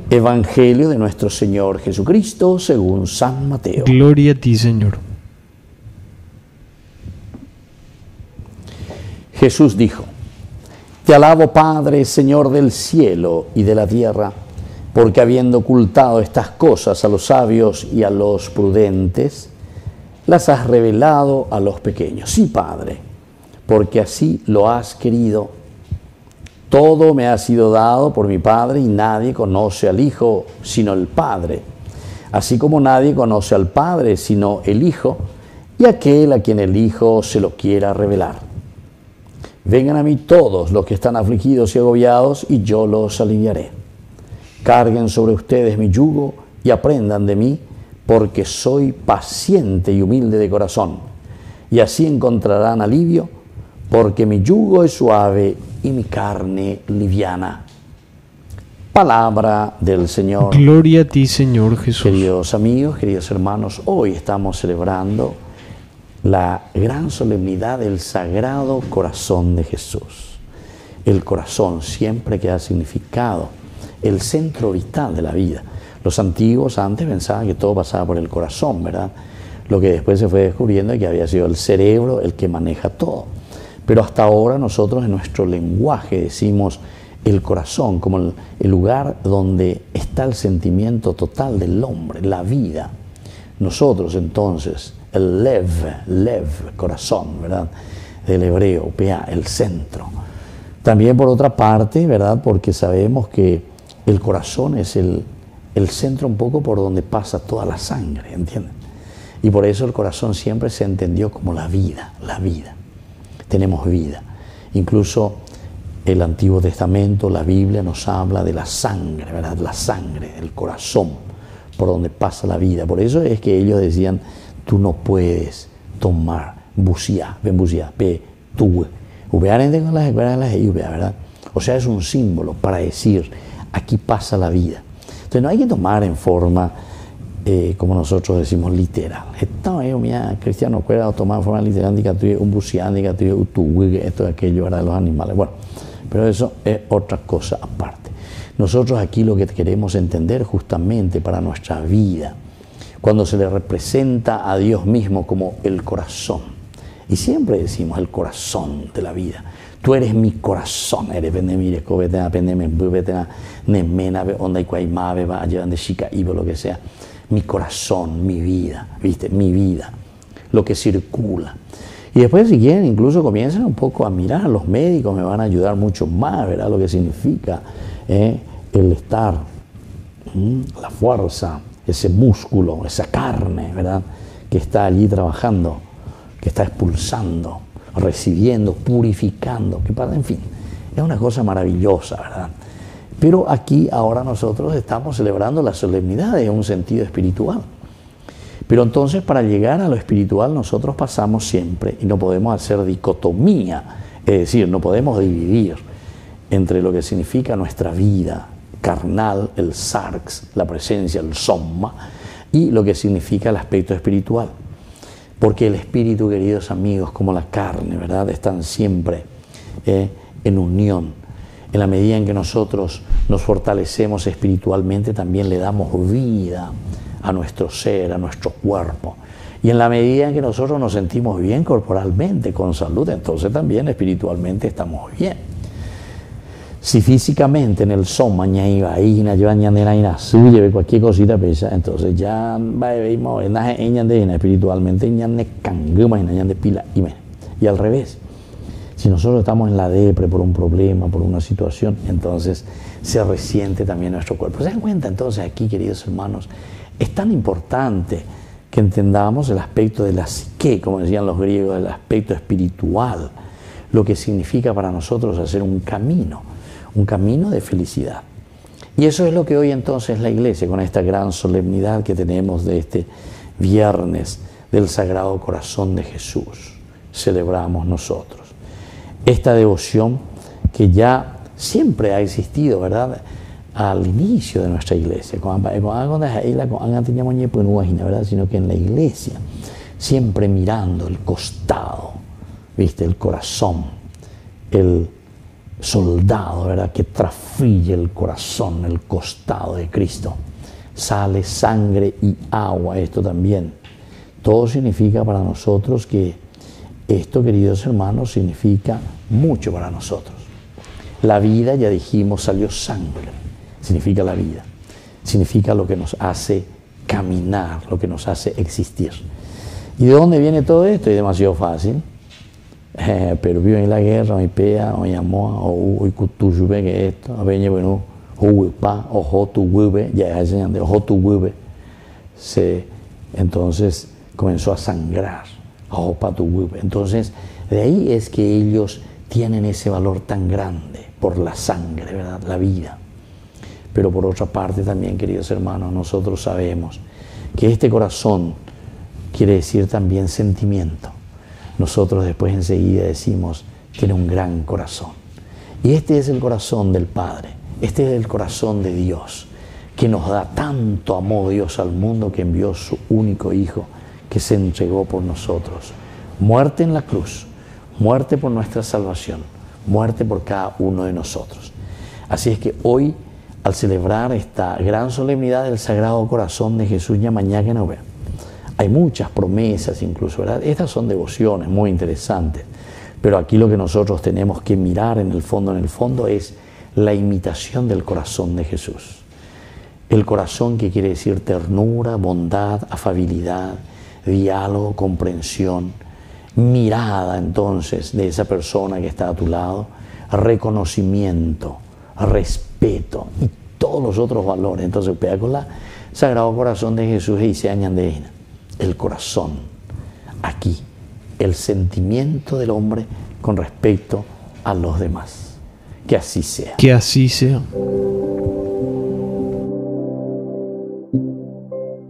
Evangelio de nuestro Señor Jesucristo según San Mateo. Gloria a ti, Señor. Jesús dijo: Te alabo, Padre, Señor del cielo y de la tierra, porque habiendo ocultado estas cosas a los sabios y a los prudentes, las has revelado a los pequeños. Sí, Padre, porque así lo has querido. Todo me ha sido dado por mi Padre y nadie conoce al Hijo sino el Padre, así como nadie conoce al Padre sino el Hijo y aquel a quien el Hijo se lo quiera revelar. Vengan a mí todos los que están afligidos y agobiados y yo los aliviaré. Carguen sobre ustedes mi yugo y aprendan de mí, porque soy paciente y humilde de corazón, y así encontrarán alivio, porque mi yugo es suave y mi carne liviana. Palabra del Señor. Gloria a ti, Señor Jesús. Queridos amigos, queridos hermanos, hoy estamos celebrando la gran solemnidad del Sagrado Corazón de Jesús. El corazón siempre que ha significado el centro vital de la vida. Los antiguos antes pensaban que todo pasaba por el corazón, ¿verdad? Lo que después se fue descubriendo es que había sido el cerebro el que maneja todo. Pero hasta ahora nosotros en nuestro lenguaje decimos el corazón como el lugar donde está el sentimiento total del hombre, la vida. Nosotros entonces, el lev, corazón, ¿verdad? Del hebreo, pea, el centro. También por otra parte, ¿verdad? Porque sabemos que el corazón es el centro un poco por donde pasa toda la sangre, ¿entienden? Y por eso el corazón siempre se entendió como la vida, la vida. Tenemos vida. Incluso el Antiguo Testamento, la Biblia nos habla de la sangre, ¿verdad? La sangre, el corazón, por donde pasa la vida. Por eso es que ellos decían, tú no puedes tomar buciá, tú, ¿verdad? O sea, es un símbolo para decir, aquí pasa la vida. Entonces no hay que tomar en forma, como nosotros decimos, literal. Esto es cristiano, puede tomar en forma literal, un buciá, esto, aquello, ¿verdad? Los animales. Bueno, pero eso es otra cosa aparte. Nosotros aquí lo que queremos entender justamente para nuestra vida, cuando se le representa a Dios mismo como el corazón, y siempre decimos el corazón de la vida. Tú eres mi corazón, eres lo que sea. Mi corazón, mi vida, ¿viste? Mi vida, lo que circula. Y después, si quieren, incluso comiencen un poco a mirar, los médicos me van a ayudar mucho más, ¿verdad? Lo que significa el estar, la fuerza, ese músculo, esa carne, ¿verdad? Que está allí trabajando, que está expulsando, recibiendo, purificando, que para, en fin, es una cosa maravillosa, ¿verdad? Pero aquí ahora nosotros estamos celebrando la solemnidad en un sentido espiritual. Pero entonces para llegar a lo espiritual nosotros pasamos siempre, y no podemos hacer dicotomía, es decir, no podemos dividir entre lo que significa nuestra vida carnal, el sarx, la presencia, el soma, y lo que significa el aspecto espiritual. Porque el espíritu, queridos amigos, como la carne, ¿verdad?, están siempre en unión. En la medida en que nosotros nos fortalecemos espiritualmente, también le damos vida a nuestro ser, a nuestro cuerpo. Y en la medida en que nosotros nos sentimos bien corporalmente, con salud, entonces también espiritualmente estamos bien. Si físicamente en el soma, cualquier cosita pesa, entonces ya espiritualmente y al revés. Si nosotros estamos en la depre por un problema, por una situación, entonces se resiente también nuestro cuerpo. ¿Se dan cuenta entonces aquí, queridos hermanos? Es tan importante que entendamos el aspecto de la psique, como decían los griegos, el aspecto espiritual, lo que significa para nosotros hacer un camino de felicidad. Y eso es lo que hoy entonces la Iglesia, con esta gran solemnidad que tenemos de este viernes del Sagrado Corazón de Jesús, celebramos nosotros. Esta devoción que ya siempre ha existido, ¿verdad?, al inicio de nuestra iglesia, ¿verdad?, sino que en la iglesia, siempre mirando el costado, ¿viste?, el corazón, soldado, ¿verdad?, que trasfille el corazón, el costado de Cristo. Sale sangre y agua, esto también. Todo significa para nosotros que esto, queridos hermanos, significa mucho para nosotros. La vida, ya dijimos, salió sangre, significa la vida. Significa lo que nos hace caminar, lo que nos hace existir. ¿Y de dónde viene todo esto? Es demasiado fácil. Pero vive en la guerra, hoy pea, hoy amó, hoy cutuyube, que esto, a veñe, bueno, pa, ojo tu hueve, ya es enseñando, ojo tu hueve. Entonces comenzó a sangrar, ojo pa tu hueve. Entonces, de ahí es que ellos tienen ese valor tan grande por la sangre, ¿verdad?, la vida. Pero por otra parte también, queridos hermanos, nosotros sabemos que este corazón quiere decir también sentimiento. Nosotros después enseguida decimos, tiene un gran corazón. Y este es el corazón del Padre, este es el corazón de Dios, que nos da tanto amor Dios al mundo que envió su único Hijo, que se entregó por nosotros. Muerte en la cruz, muerte por nuestra salvación, muerte por cada uno de nosotros. Así es que hoy, al celebrar esta gran solemnidad del Sagrado Corazón de Jesús, Ñamañaque-Nové, hay muchas promesas incluso, ¿verdad? Estas son devociones muy interesantes, pero aquí lo que nosotros tenemos que mirar en el fondo es la imitación del corazón de Jesús. El corazón, que quiere decir ternura, bondad, afabilidad, diálogo, comprensión, mirada entonces de esa persona que está a tu lado, reconocimiento, respeto y todos los otros valores. Entonces pega con la Sagrado Corazón de Jesús y se añade el corazón, aquí, el sentimiento del hombre con respecto a los demás. Que así sea. Que así sea.